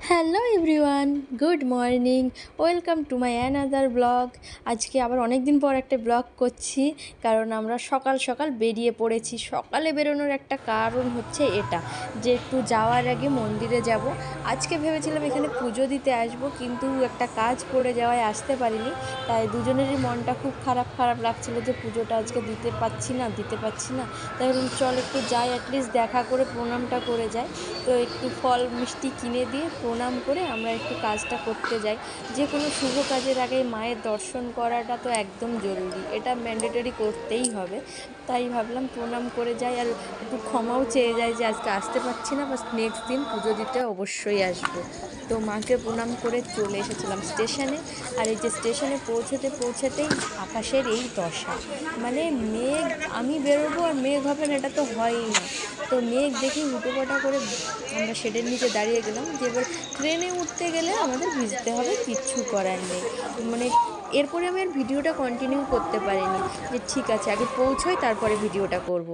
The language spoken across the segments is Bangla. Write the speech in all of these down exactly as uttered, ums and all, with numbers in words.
Hello everyone, good morning. Welcome to my another blog. আজকে আবার অনেক দিন পর একটা ব্লগ করছি, কারণ আমরা সকাল সকাল বেরিয়ে পড়েছি। সকালে বেরোনোর একটা কারণ হচ্ছে এটা, যে একটু যাওয়ার আগে মন্দিরে যাব। আজকে ভেবেছিলাম এখানে পুজো দিতে আসব, কিন্তু একটা কাজ পড়ে যাওয়ায় আসতে পারিনি। তাই দুজনেরই মনটা খুব খারাপ খারাপ লাগছিলো যে পুজোটা আজকে দিতে পারছি না দিতে পারছি না তাই বললাম চল একটু যাই, অ্যাটলিস্ট দেখা করে প্রণামটা করে যাই। তো একটু ফল মিষ্টি কিনে দিয়ে প্রণাম করে আমরা একটু কাজটা করতে যাই। যে কোনো শুভ কাজের আগে মায়ের দর্শন করাটা তো একদম জরুরি, এটা ম্যান্ডেটরি করতেই হবে। তাই ভাবলাম প্রণাম করে যাই, আর একটু ক্ষমাও চেয়ে যাই যে আজকে আসতে পারছি না, বাস নেক্সট দিন পুজো দিতে অবশ্যই আসবো। তো মাকে প্রণাম করে চলে এসেছিলাম স্টেশনে। আর এই যে স্টেশনে পৌঁছতে পৌঁছাতেই আকাশের এই দশা, মানে মেঘ, আমি বেরোবো আর মেঘ হবে না, এটা তো হয়ই না। তো মেঘ দেখি হুটোপাটা করে আমরা শেডের নিচে দাঁড়িয়ে গেলাম, যে এবার ট্রেনে উঠতে গেলে আমাদের ভিজতে হবে, কিচ্ছু করার নেই। মানে এরপরে আমি আর ভিডিওটা কন্টিনিউ করতে পারিনি, যে ঠিক আছে আগে পৌঁছোই তারপরে ভিডিওটা করব।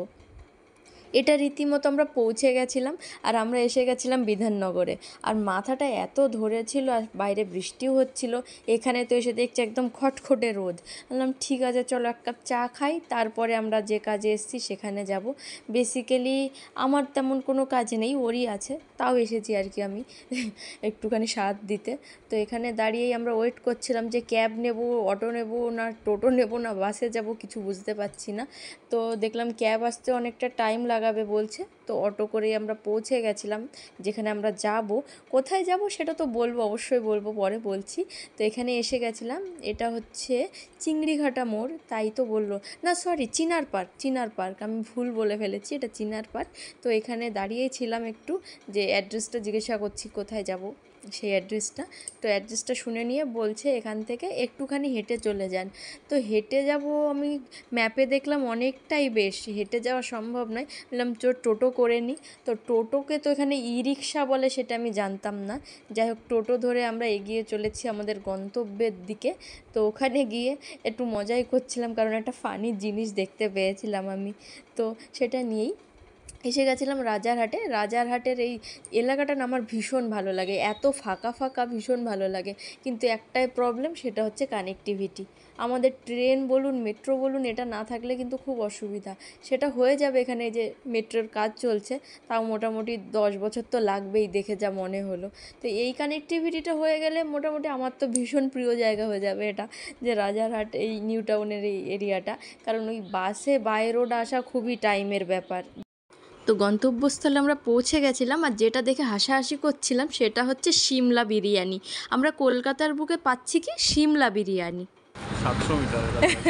এটা রীতিমতো আমরা পৌঁছে গেছিলাম, আর আমরা এসে গেছিলাম বিধাননগরে। আর মাথাটা এত ধরেছিল, আর বাইরে বৃষ্টিও হচ্ছিল। এখানে তো এসে দেখছি একদম খটখটে রোদ। বললাম ঠিক আছে চলো এক কাপ চা খাই, তারপরে আমরা যে কাজে এসেছি সেখানে যাব। বেসিক্যালি আমার তেমন কোনো কাজ নেই, ওরই আছে, তাও এসেছি আর কি আমি একটুখানি সাথ দিতে। তো এখানে দাঁড়িয়েই আমরা ওয়েট করছিলাম যে ক্যাব নেব, অটো নেব, না টোটো নেব, না বাসে যাব, কিছু বুঝতে পারছি না। তো দেখলাম ক্যাব আসতে অনেকটা টাইম লাগাবে বলছে, তো অটো করেই আমরা পৌঁছে গেছিলাম যেখানে আমরা যাব। কোথায় যাব সেটা তো বলবো, অবশ্যই বলবো, পরে বলছি। তো এখানে এসে গেছিলাম, এটা হচ্ছে চিংড়িঘাটা মোড়, তাই তো বললো না, sorry Chinar Park, Chinar Park আমি ভুল বলে ফেলেছি, এটা চিনার পার্ক। তো এখানে দাঁড়িয়েই ছিলাম একটু, যে অ্যাড্রেসটা জিজ্ঞাসা করছি কোথায় যাব, সেই অ্যাড্রেসটা। তো অ্যাড্রেসটা শুনে নিয়ে বলছে এখান থেকে একটুখানি হেঁটে চলে যান। তো হেঁটে যাব, আমি ম্যাপে দেখলাম অনেকটাই বেশ, হেঁটে যাওয়া সম্ভব নয়। বললাম চো টোটো করে নিই। তো টোটোকে তো এখানে ই রিক্সা বলে, সেটা আমি জানতাম না। যাই হোক, টোটো ধরে আমরা এগিয়ে চলেছি আমাদের গন্তব্যের দিকে। তো ওখানে গিয়ে একটু মজাই করছিলাম, কারণ একটা ফানি জিনিস দেখতে পেয়েছিলাম আমি, তো সেটা নিয়েই এসে গেছিলাম রাজারহাটে। রাজারহাটের এই এলাকাটা না আমার ভীষণ ভালো লাগে, এত ফাঁকা ফাঁকা ভীষণ ভালো লাগে। কিন্তু একটাই প্রবলেম, সেটা হচ্ছে কানেক্টিভিটি। আমাদের ট্রেন বলুন, মেট্রো বলুন, এটা না থাকলে কিন্তু খুব অসুবিধা। সেটা হয়ে যাবে, এখানে এই যে মেট্রোর কাজ চলছে, তাও মোটামুটি দশ বছর তো লাগবেই দেখে যা মনে হলো। তো এই কানেক্টিভিটিটা হয়ে গেলে মোটামুটি আমার তো ভীষণ প্রিয় জায়গা হয়ে যাবে এটা, যে রাজারহাট এই নিউ টাউনের এই এরিয়াটা। কারণ ওই বাসে বাই রোড আসা খুবই টাইমের ব্যাপার। তো গন্তব্যস্থলে আমরা পৌঁছে গেছিলাম, আর যেটা দেখে হাসাহাসি করছিলাম সেটা হচ্ছে সিমলা বিরিয়ানি। আমরা কলকাতার বুকে পাচ্ছি কি সিমলা বিরিয়ানি। সাতশো মিটার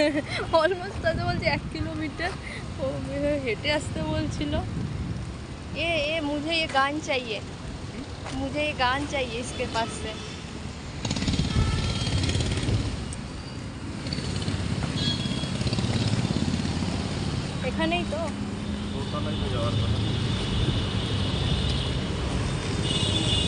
অলমোস্ট তাতে বলছে এক কিলোমিটার। ও হেঁটে আসতে বলছিল। এ এ মুঝে ये गान चाहिए, मुझे ये गान चाहिए इसके पास से। এখানেই তো যাওয়ার কথা।